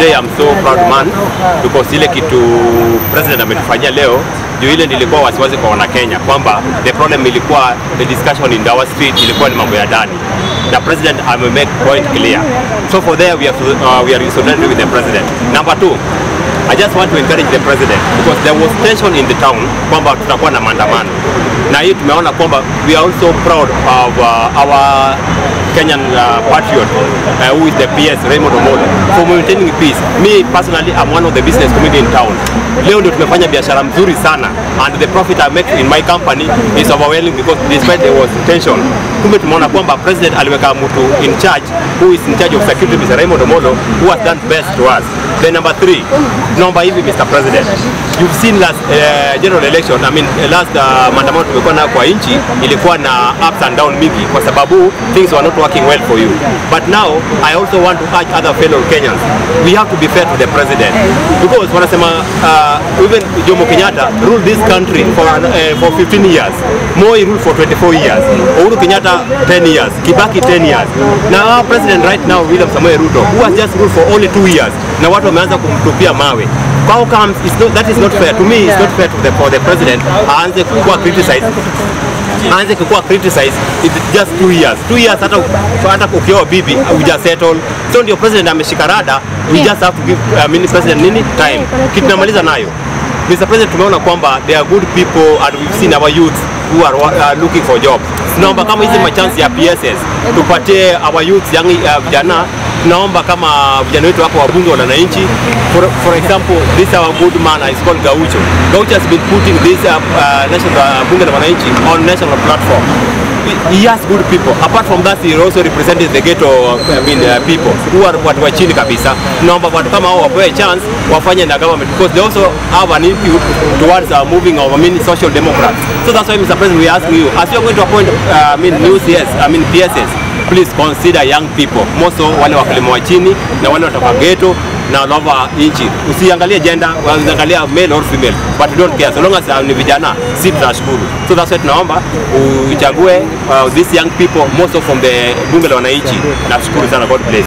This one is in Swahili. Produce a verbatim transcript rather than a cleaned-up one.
say I'm so proud man because ile kitu president ametufanyia leo ndio ile nilikuwa wasiwasi kwa wana Kenya kwamba the problem ilikuwa the discussion in our street ilikuwa ni mambo ya ndani. The president I will make point clear. So for there we are uh, we are solidarity with the president. Number two, I just want to encourage the president because there was tension in the town kwamba tutakuwa na maandamano. Na hii tumeona kwamba we are also proud of uh, our Kenyan uh, patriot uh, who is the P S Raymond Omolo for maintaining peace. Me personally I'm one of the business community in town. Leo ndio tumefanya biashara mzuri sana and the profit I make in my company is overwhelming because despite there was tension. Kumbe tumeona kwamba president aliweka mtu in charge who is in charge of security, Mister Raymond Omolo, who has done best to us. Then number three, number hivi Mister President, you've seen last uh, general election, I mean uh, last uh, maandamano tumekuwa na kwa nchi ilikuwa na ups and down mingi kwa sababu things were not working well for you. But now I also want to urge other fellow Kenyans, we have to be fair to the president because wanasema uh, even Jomo Kenyatta ruled this country for uh, for fifteen years, Moi ruled for twenty-four years, Uhuru Kenyatta ten years, Kibaki ten years. Now our president right now William Samoei Ruto, who has just ruled for only two years, na watu wameanza kumtupia mawe. How comes it's not, that is not fair to me? It's not fair to the for the president. Aanze kuwa criticize, aanze kuwa criticize. It's just two years. Two years hata hata ukioa bibi we just settle. So ndio president ameshika rada. We just have to give I mean president nini time. Kitu tunamaliza nayo. Mister President, tumeona kwamba there are good people and we've seen our youth who are uh, looking for jobs. Tunaomba kama hizi machance ya P S S tupatie our youth young vijana. Uh, tunaomba kama vijana wetu wako wabunge wa wananchi. For, for example, this our good man is called Gaucho. Gaucho has been putting this uh, uh, national uh, bunge wa wananchi on national platform. He has good people. Apart from that, he also represented the ghetto I mean, uh, people who are watu wa chini kabisa. Tunaomba watu kama hao wapewe chance wafanye na government because they also have an input towards uh, moving of I mean social democrats. So that's why Mister President we ask you, as you are going to appoint uh, I mean new C S, I mean P S S, please consider young people, more so wale wakulima wa chini na wale watoka ghetto na lova nchi. Usiangalie gender, usiangalie male or female, but you don't care so long as uh, ni vijana, si tunashukuru. So that's why tunaomba uchague uh, these young people, most of from the bunge la wananchi. Nashukuru sana, God bless.